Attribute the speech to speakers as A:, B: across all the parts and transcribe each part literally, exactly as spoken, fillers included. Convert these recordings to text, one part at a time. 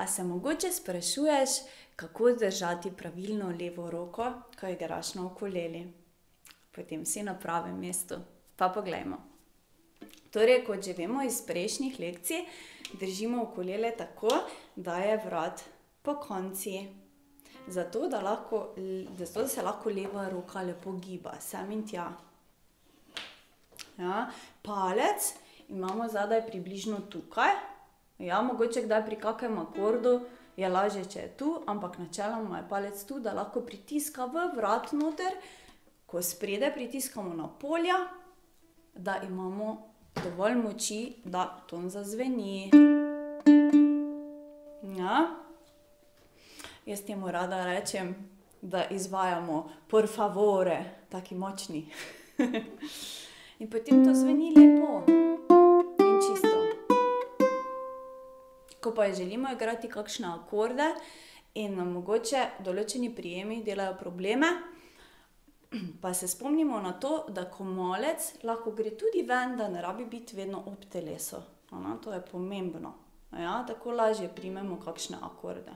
A: a se mogoče sprašuješ, kako držati pravilno levo roko, ko igraš na ukuleli? Potem si na pravem mestu. Pa poglejmo. Torej, kot že vemo iz prejšnjih lekcij, držimo ukulele tako, da je vrat pokonci. Zato, da lahko, zato, da se lahko leva roka lepo giba, sem in tja. Ja, palec imamo zadaj približno tukaj. Ja, mogoče kdaj pri kakem akordu je lažje, če je tu, ampak načeloma je palec tu, da lahko pritiska v vrat noter, ko spredaj pritiskamo na polja, da imamo dovolj moči, da ton zazveni. Ja. Jaz temu rada rečem, da izvajamo por favore, taki močni. In potem to zveni lepo in čisto. Ko pa želimo igrati kakšne akorde in nam mogoče določeni prijemi delajo probleme, pa se spomnimo na to, da komolec lahko gre tudi ven, da ne rabi biti vedno ob telesu. To je pomembno. Ja, tako lažje primemo kakšne akorde.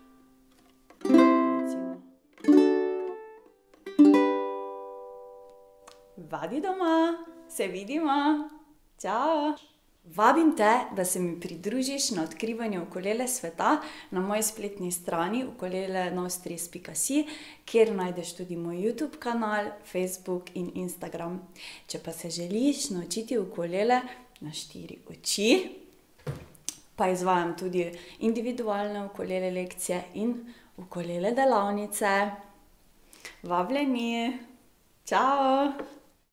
A: Vadi doma, se vidimo, čao! Vabim te, da se mi pridružiš na odkrivanju ukulele sveta na moji spletni strani ukulele novstress pika si, kjer najdeš tudi moj YouTube kanal, Facebook in Instagram. Če pa se želiš naučiti ukulele na štiri oči, pa izvajam tudi individualne ukulele lekcije in ukulele delavnice. Vabljeni! Čao!